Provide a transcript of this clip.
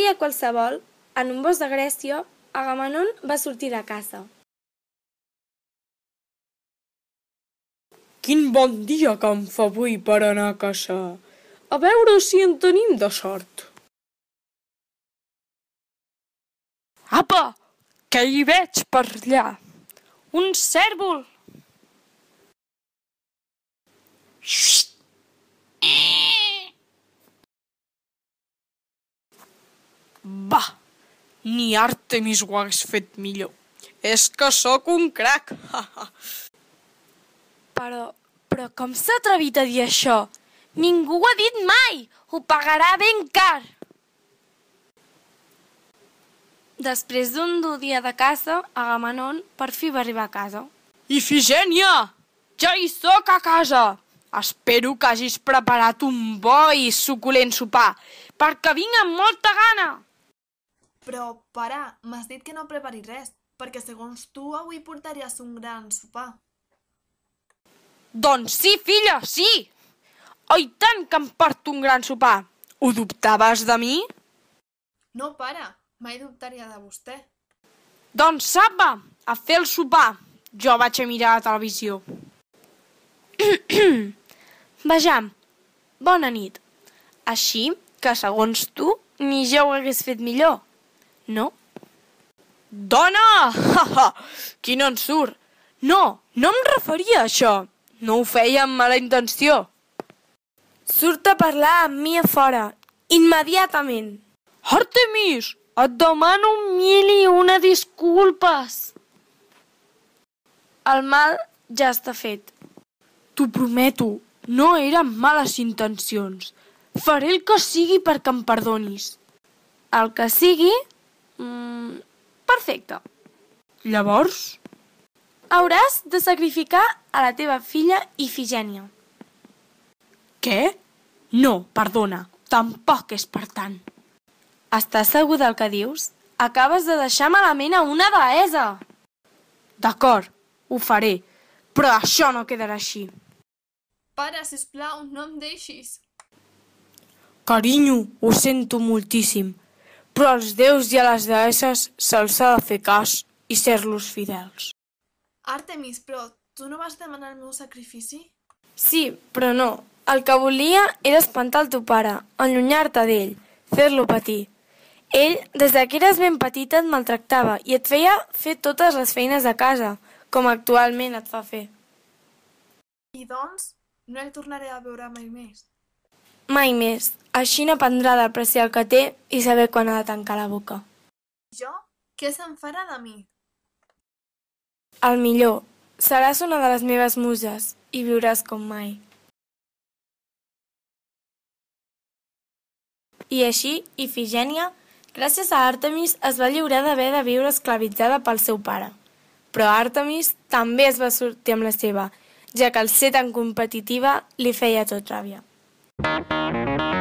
dia qualsevol, en un bosc de Grècia, Agamèmnon va sortir de caça. Quin bon dia que em fa avui per anar a caçar. A veure si en tenim de sort. Apa, què hi veig per allà? Un cèrvol. Va, ni Àrtemis ho hagués fet millor. És que sóc un crac. Però com s'ha atrevit a dir això? Ningú ho ha dit mai! Ho pagarà ben car! Després d'un dur dia de caça, Agamèmnon per fi va arribar a casa. Ifigènia, ja hi sóc a casa. Espero que hagis preparat un bo i suculent sopar, perquè vinc amb molta gana. Però, pare, m'has dit que no prepari res, perquè segons tu avui portaries un gran sopar. Doncs sí, filla, sí! Oh, i tant que em porto un gran sopar! Ho dubtaves de mi? No, pare, mai dubtaria de vostè. Doncs apa, a fer el sopar. Jo vaig a mirar la televisió. Vejam, bona nit. Així que, segons tu, ni jo ho hagués fet millor, no? Dona! Quin ensurt! No em referia a això. No ho feia amb mala intenció. Surt a parlar amb mi a fora, immediatament. Àrtemis, et demano mil i una disculpes. El mal ja està fet. T'ho prometo, no eren males intencions. Faré el que sigui perquè em perdonis. El que sigui... perfecte. Llavors? Hauràs de sacrificar a la teva filla Ifigènia. Què? No, perdona, tampoc és per tant. Estàs segur del que dius? Acabes de deixar malament a una deessa. D'acord, ho faré, però això no quedarà així. Pare, sisplau, no em deixis. Carinyo, ho sento moltíssim, però als déus i a les deesses se'ls ha de fer cas i ser-los fidels. Àrtemis, però tu no vas demanar el meu sacrifici? Sí, però no. El que volia era espantar el teu pare, allunyar-te d'ell, fer-lo patir. Ell, des que eres ben petita, et maltractava i et feia fer totes les feines de casa, com actualment et fa fer. I doncs, no el tornaré a veure mai més. Mai més. Així n'aprendrà d'apreciar el que té i saber quan ha de tancar la boca. Jo? Què se'n farà de mi? El millor. Seràs una de les meves muses i viuràs com mai. I així, Ifigènia, gràcies a Àrtemis, es va lliurar d'haver de viure esclavitzada pel seu pare. Però Àrtemis també es va sortir amb la seva, ja que el ser tan competitiva li feia tot ràbia.